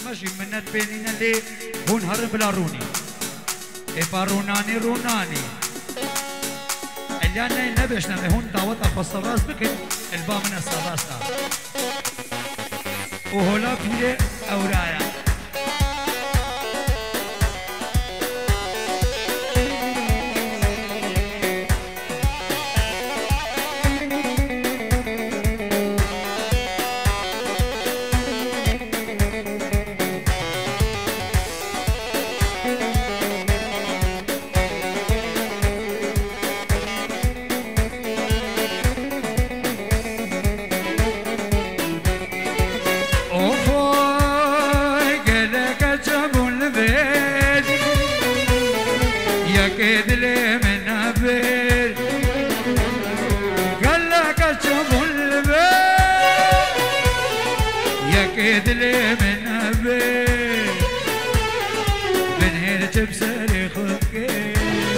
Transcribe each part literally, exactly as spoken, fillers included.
ماشي منت بيننا اللي هون هرب بلا روني إبا روناني روناني اللي أنا نبيش نمي هون دعوت أخص الراس بكن البا من الصباسة وهلا بيري أورايا دلي من أبي من هنا تبسري خلقي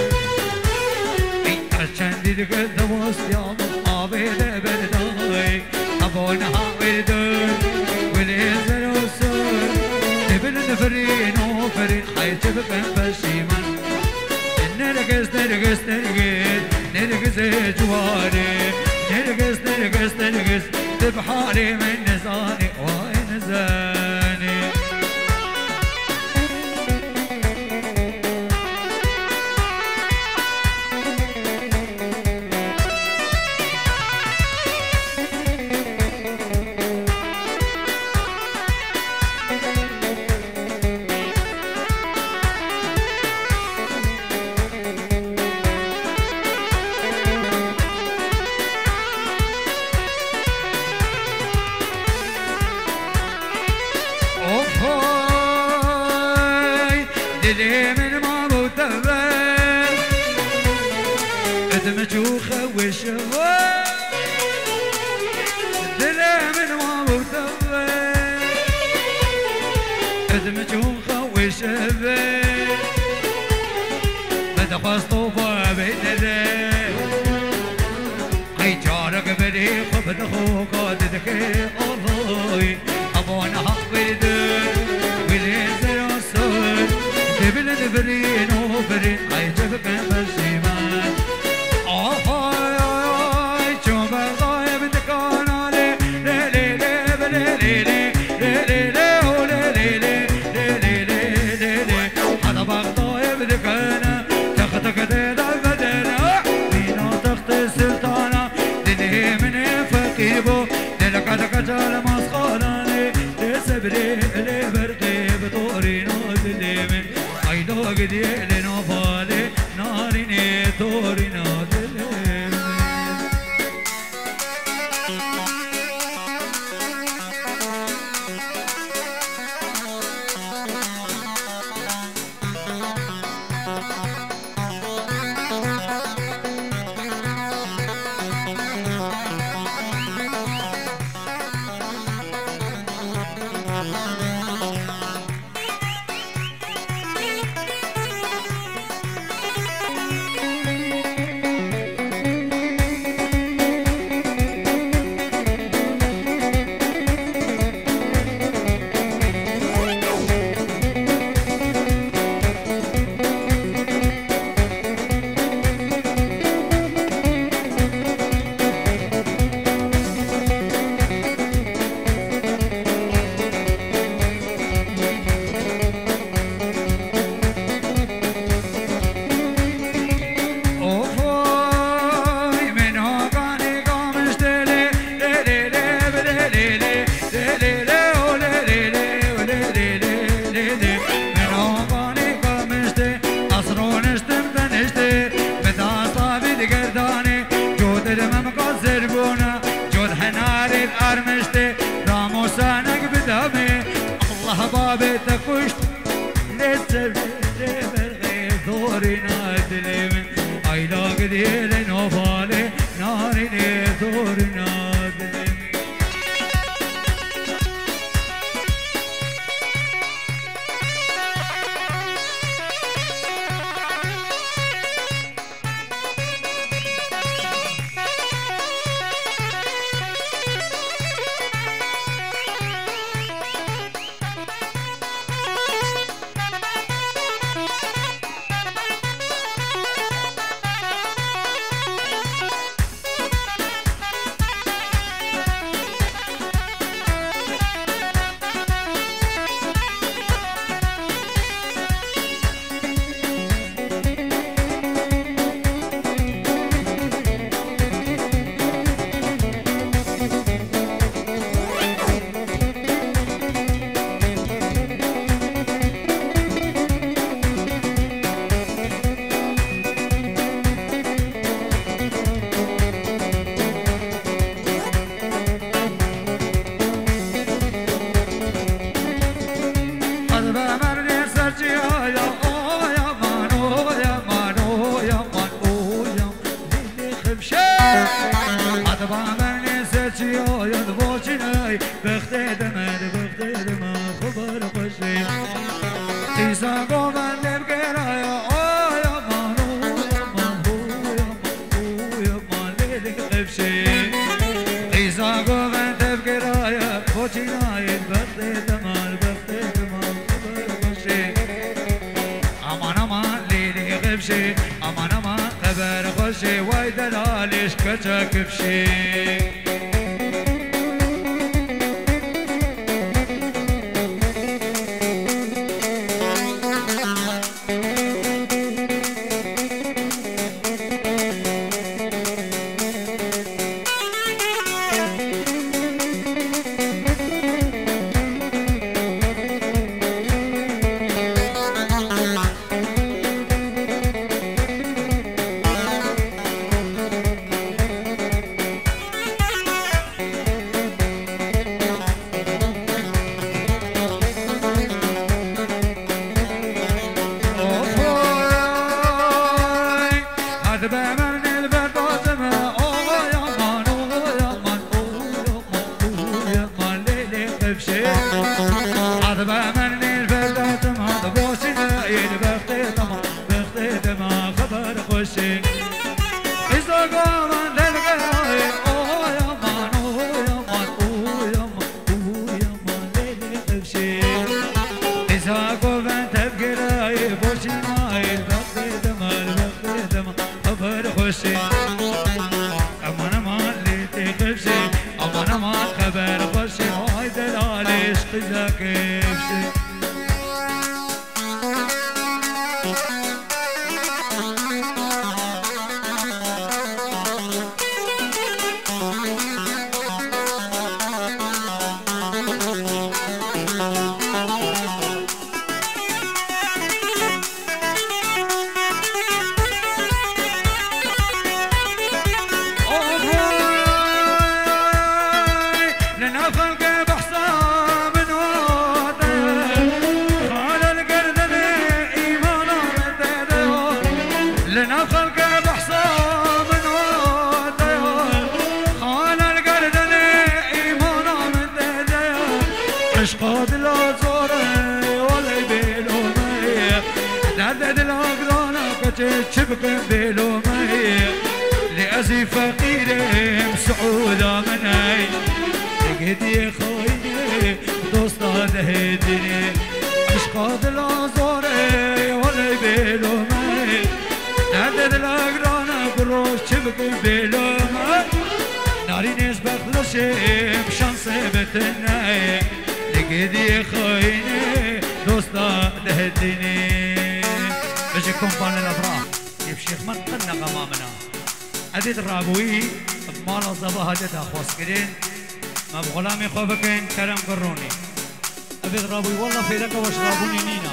عشان دي قد وصل يا أبي لبرداي أبونا هاوردون والإنزل وصول نبل نفرين وفرين حيث بقى بشيمان نرقص نرقص نرقص نرقص جواري نرقص نرقص نرقص تبحالي من نزاني وين زاني دلي من ما بوتبه ادمجوخه وشوه دلي من ما بوتبه ادمجوخه وشوه بدخواستو بابي دلي اي جارك بدي خبد خوكا ددكي الله ابونا حقيدر وليزر وصول دبل دبرين وبرين عيجبك بسيمان آهاي آهاي شوف الغايب دكان علي لي لي لي بلي لي لي لي لي لي لي لي لي لي لي هذا بغضايب دكان تختك ديدا بدنا مينا تخت السلطانة دلي من فقيبو دلك دكتال مسخاناني لسبري لي برقي بطوري نودلي من ايدو قدي لنو بالي ناريني توري نودلي بابي تكشت لسه برغي دوري نادلي من عيلا قديل نوفالي ناري دوري نادلي بمرني سرجي يا او يا مان او يا مان او يا مان او يا ليلي خبشي هذا بمرني سرجي يا دبوشني بختي دمر بختي دمر خبر خوشي تيسا قومن نبقرا يا او يا مان او يا مان او يا مان او يا مان ليلي خبشي تيسا قومن تبقرا يا بوشني بختي دمر بختي دمر امان امان لیلی غبشی امان امان خبر خوشی وای دلالش کچا کفشی شبك بلومي لأزي فقيري مسعودة مني لقيتي خويني دوستا دهدني عشقات الأزوري ولي بلومي نادد الأقرانا قروش شبك بلومي ناري نسبة خلشي بشانسي بتني لقيتي خويني دوستا دهدني بجي كومبان الافراح كيف شيخ من قلنا غمامنا عديد الرابوي بمالا الزبا هدتها خواسكرين ما بغلامي خوفكين كرم قروني عديد الرابوي والله في لك واشرابوني نينا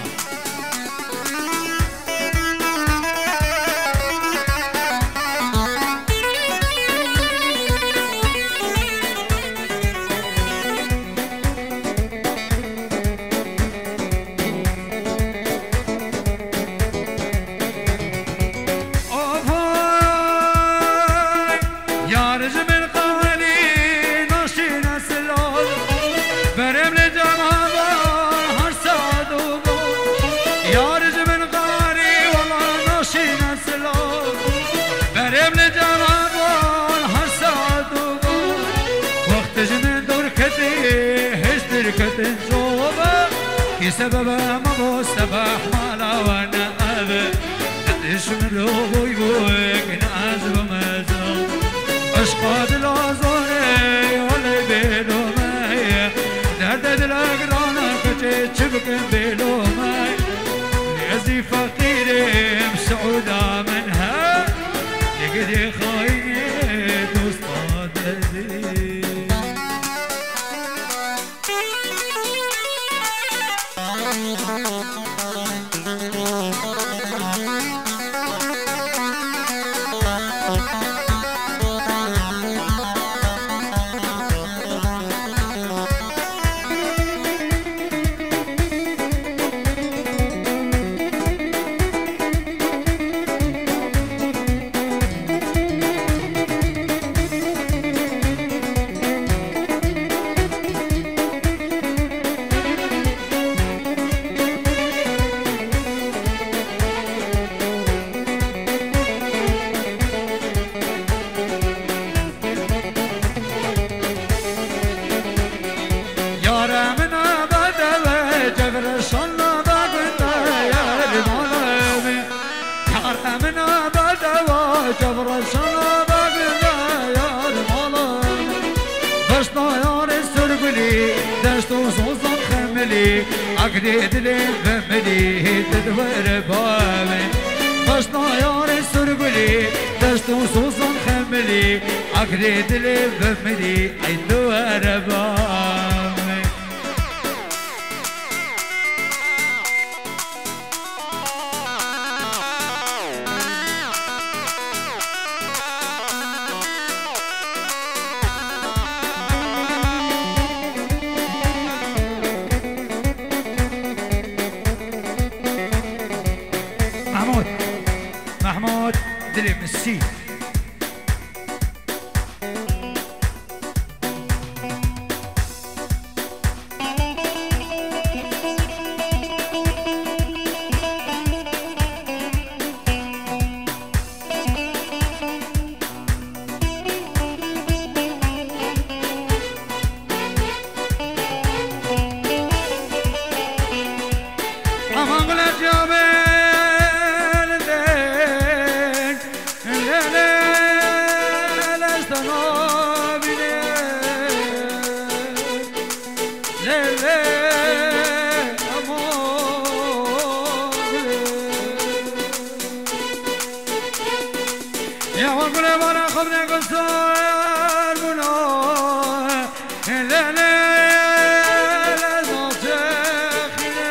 سبب ما بو سبح مالا وانا ابي قديش من لو يبوك ناز بمزو اشقاد الازوري ولا بيلو ماي دردد الاقرانا كتي تشبك بيلو ماي لازي فقيري مسعودة منها لقدي خايني دوستا دزي ملي عقدي دلي بملي تدور بامي باش طيار السربلي دشتو صوصا خملي عقدي دلي بملي تدور بامي محمود محمود دلي مسي أمان الجبل يا وقل وانا خبنا قصار بنا لا لا لا نطخنا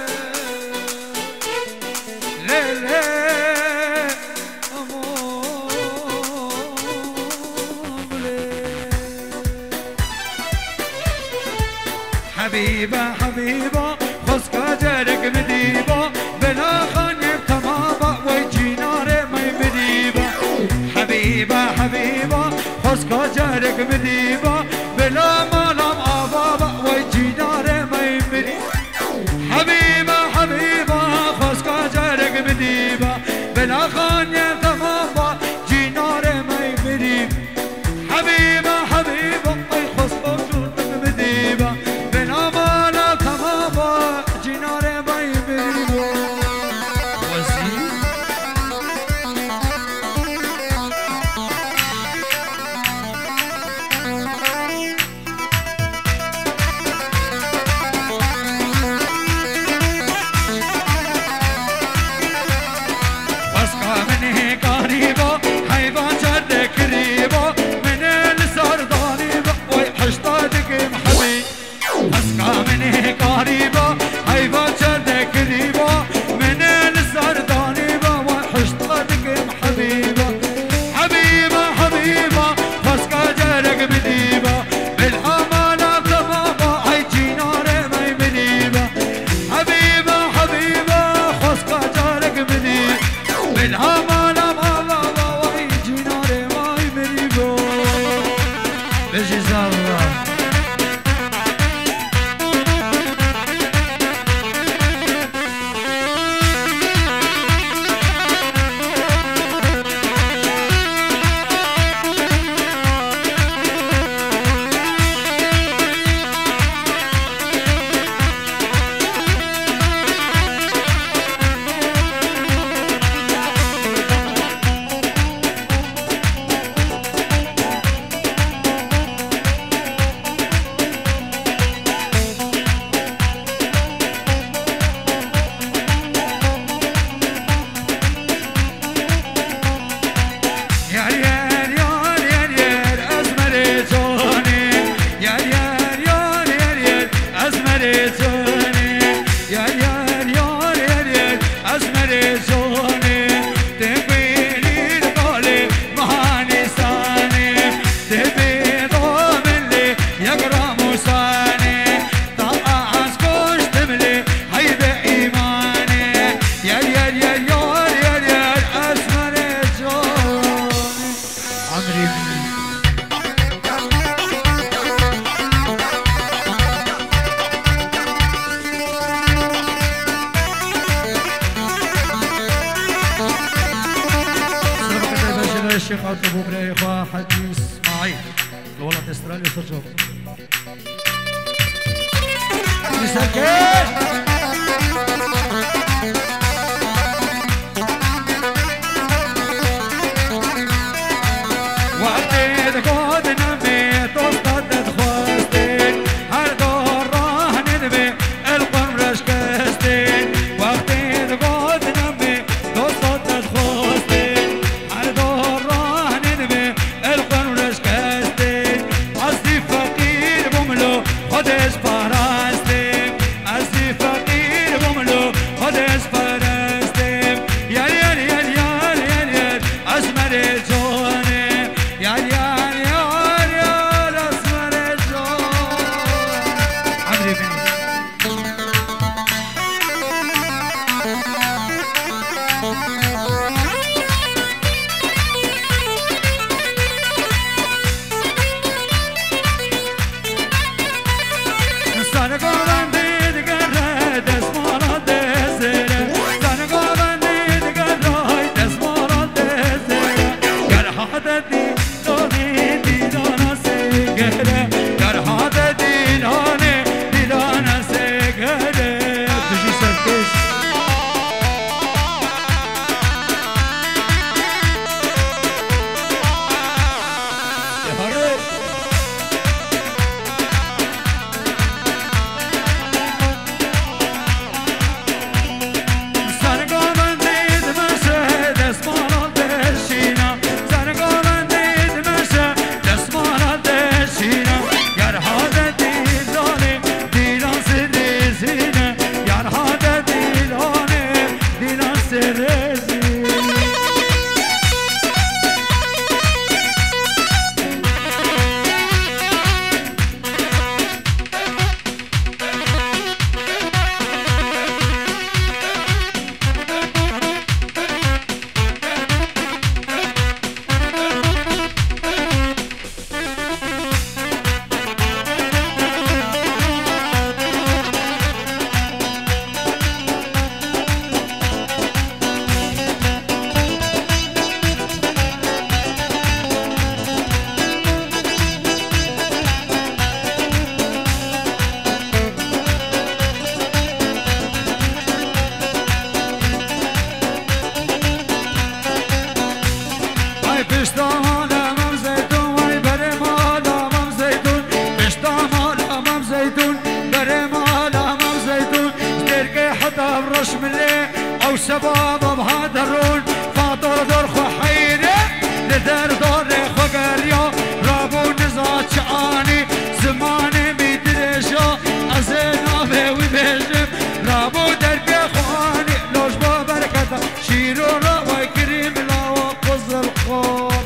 لا لا حبيبة حبيبة خسكا جارك مديبة بلا خانيب تماما ويجي ناري ما يمديبة حبيبة حبيبة خسكا جارك مديبة بلا مالام آبابا ويجي ناري ما يمديبة حبيبة حبيبة خسكا جارك مديبة بلا خانيب تماما جي ناري ما يمديبة حبيبة حبيبة اي خسكا جارك مديبة بلا مالام تماما جي ناري ما يمديبة قريبة هيبة جدك قريبة من السرداني وحشتك حبيبة حبيبة حبيبة فسكا جارك مديبة بالأمانة تماما هيجي نار ما يمديبة حبيبة حبيبة فسكا جارك مديبة بالأمانة ماما وهيجي نار ما يمديبة بجزا الله الشيخ عبد ابو بريخه حجي اسماعيل الولد استرالي سجل مسكين وعديت قد نميت وصدت خواستين هالدور راه ندبي كتاب رشملي او شباب بهادرون فاطر در خو حيري لدر دور خو قريا رابو نزات شعاني زماني بيدريشا ازينا بيوي بيجم رابو دربي خواني لوش ببركتا شيرو رواي كريم لا وقز الخور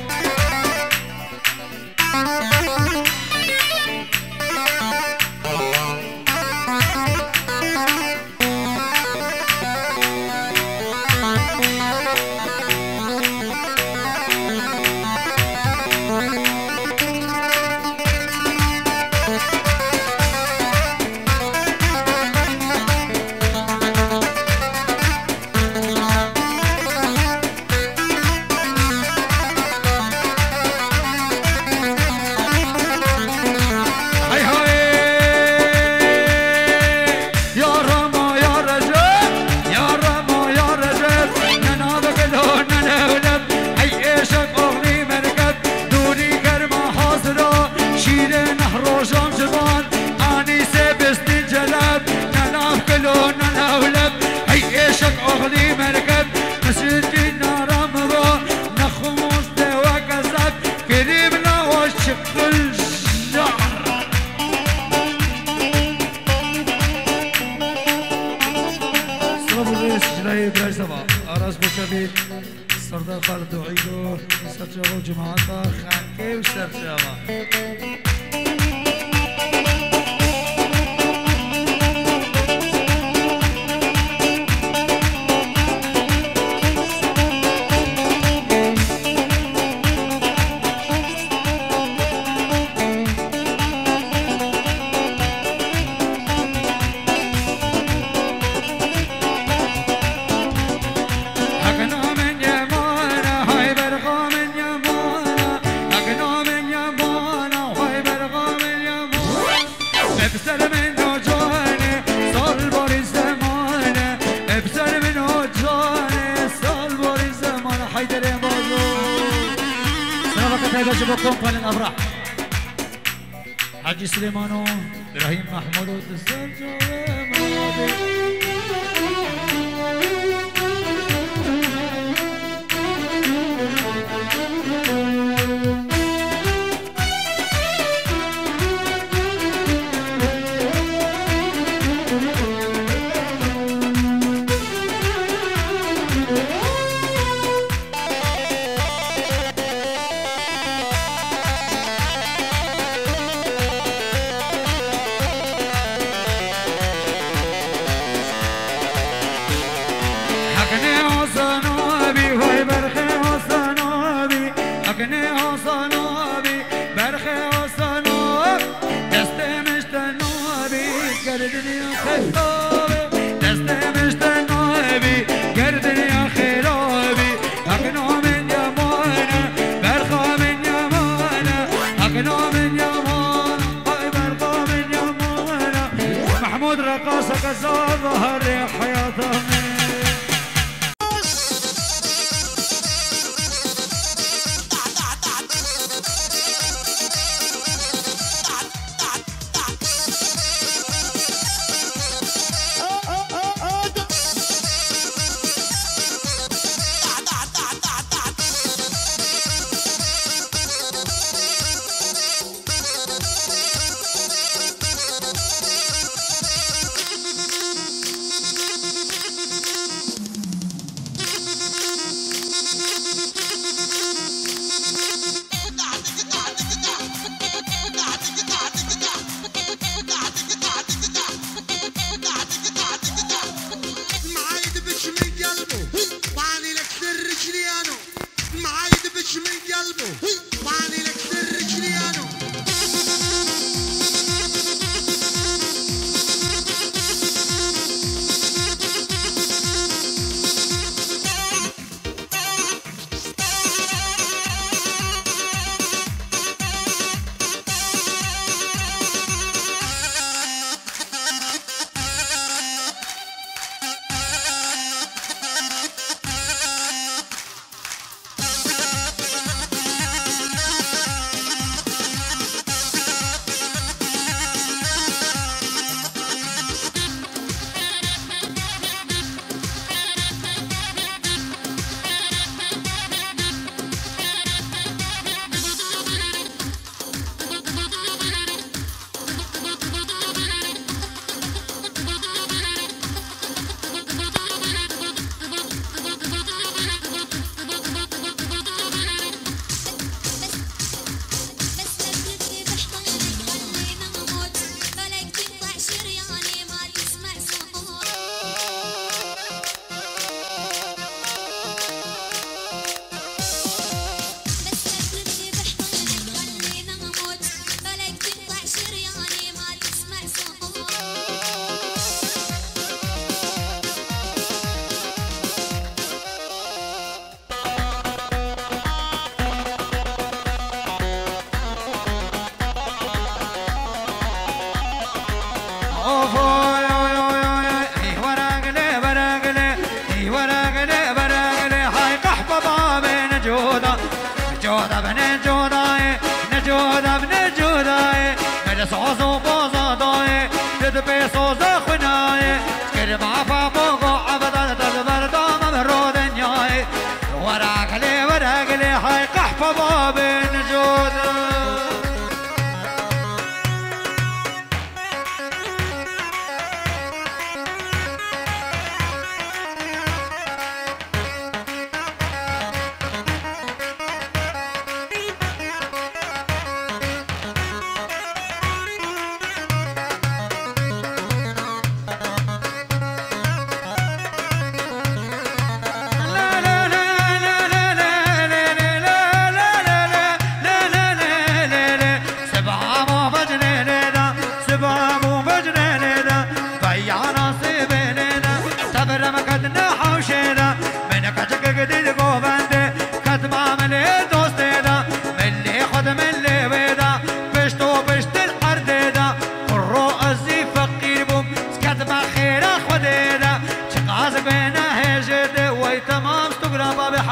سردار خالد وعيدو سرجاوا جماعتا خانكي وسرجاوا بكم قال الأفراح حاجي سليمانو إبراهيم محمود والتسجل ظهر حياته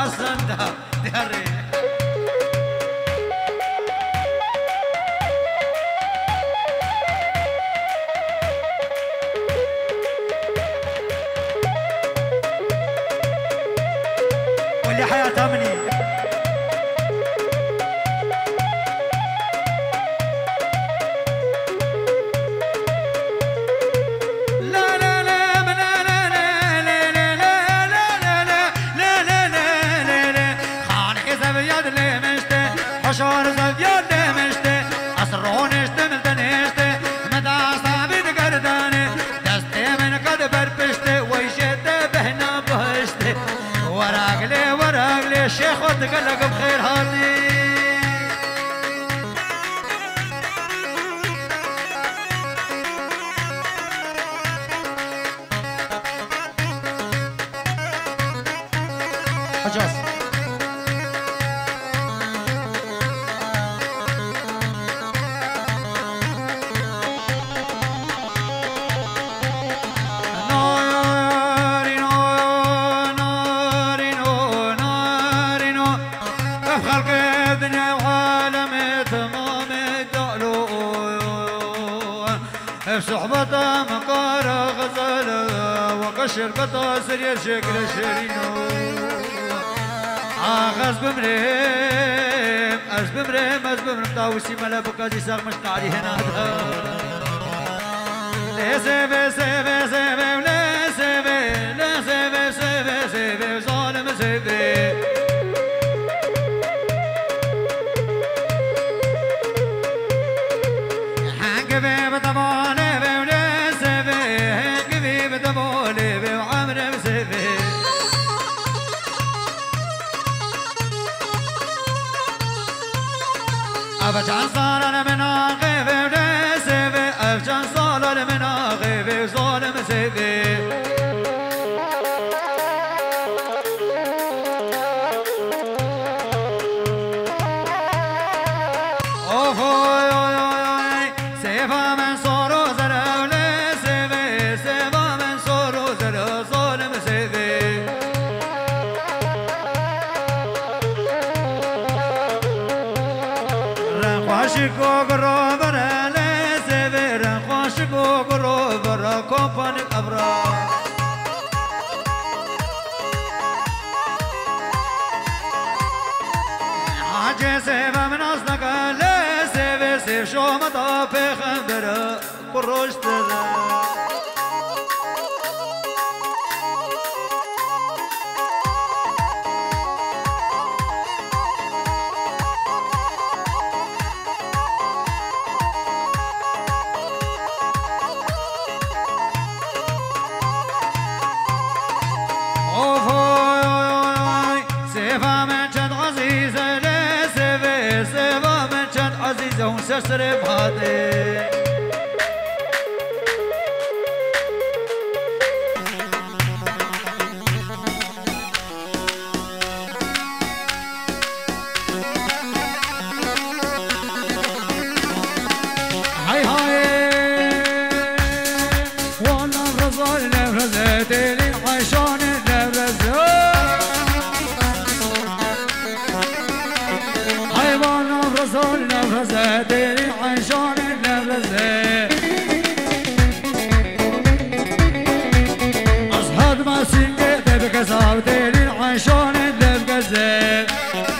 صندها داري واللي حياتها مني حشار زبيان دمشته أسرونشته ملتنشته مدى صابين قردانه دسته من قد بربشته ويشته بهنا بهشته وراقلي وراقلي الشيخ وتقلق بخير هاتي حجاز صحبته مقارة غزالة وقشر بطاسر يا شكل شرينو آخذ بمريم أز بمريم أز بمريم طاوسي ملا بقاضي ساق مشقاري هنا لا سيبي سيبي سيبي ولا سيبي لا سيبي سيبي سيبي ظالم سيبي حنقبي بطبالي أفجان صار من غيبي ونسيبي أفجان صار من غيبي وظالم سيبي أوف أوي أوي أوي سيفا من صار وزرع ونسيبي سيفا من صار وزرع ظالم سيبي خوشگو برو برا لسه خوشگو برو برا کمپان ابرا حاجه سیو من از نگه لسه سیو شما تا پیغمبر بروشت عزيزة سسر بهادي هاي هاي وانا الرزال نفرزتي لي عشان نفرزتي هاي وانا الرزال نفرزتي لي عشان نفرزتي أصحاب ما سنجي تبقى صابتي لي عشان نفرزتي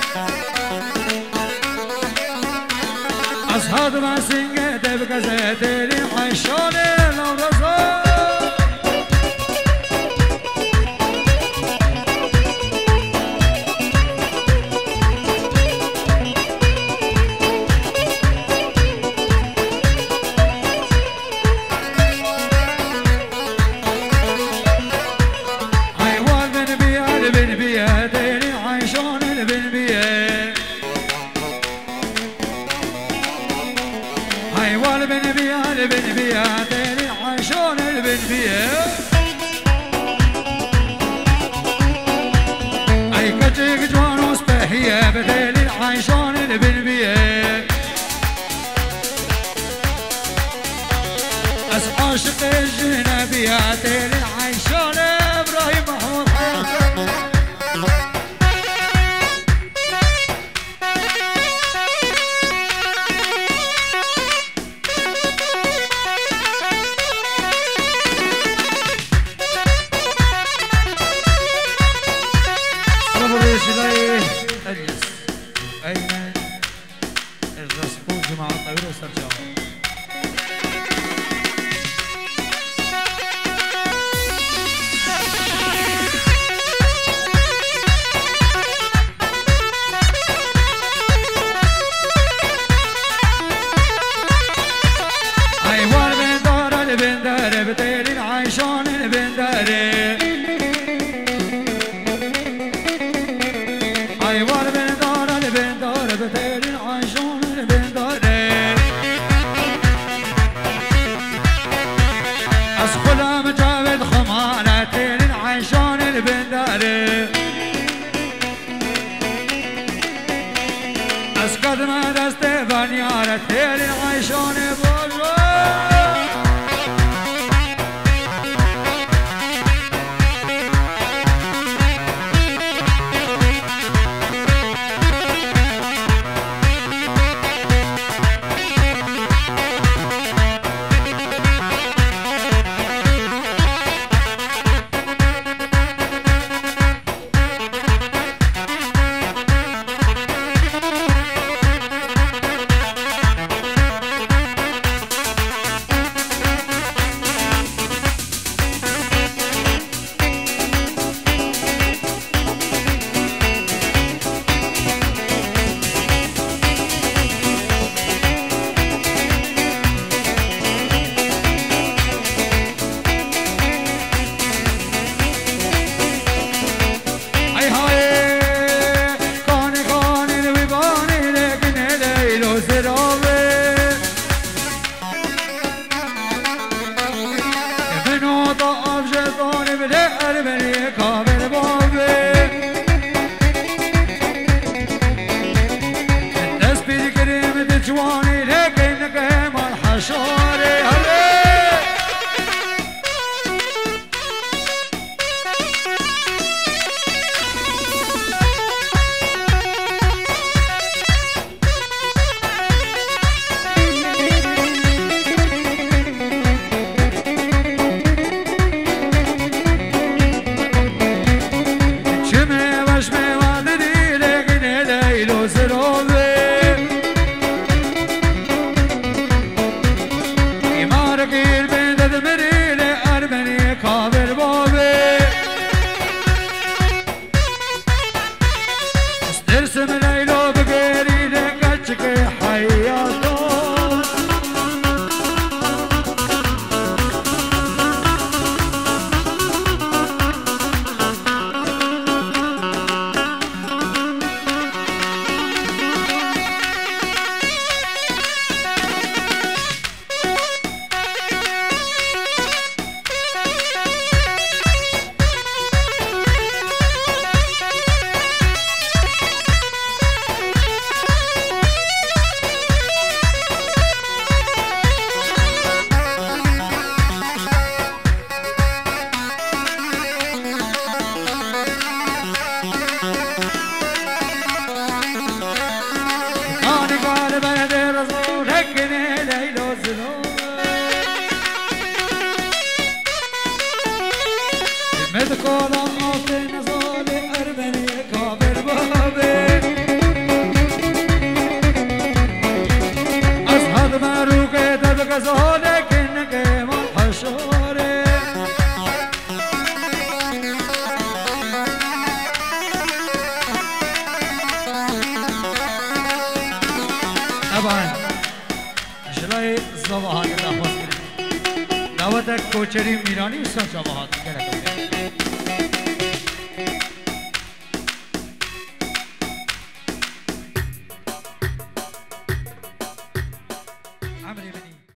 أصحاب ما سنجي تبقى زيتي لي عشان نفرزتي البندره حيوان البنداره البنداره بتيرين عايشون البنداره اسخلا مجاود خمانه تيرين عايشون البنداره اسقد ما دست بنياره تيرين عايشون بوجو جواني لكن قيمة الحشاري جمي وشمي وادري لكن ليلو زروبي استرسم ليلو بغيري لكتشك حياته مذكورة عاطي نزالي أرمني كابر بابي أصهد مروكي تبقى زالي كنك ما حشوري طبعا شلای زباهات دعوت دعوتك کوچری میرانی سا زباهات کرده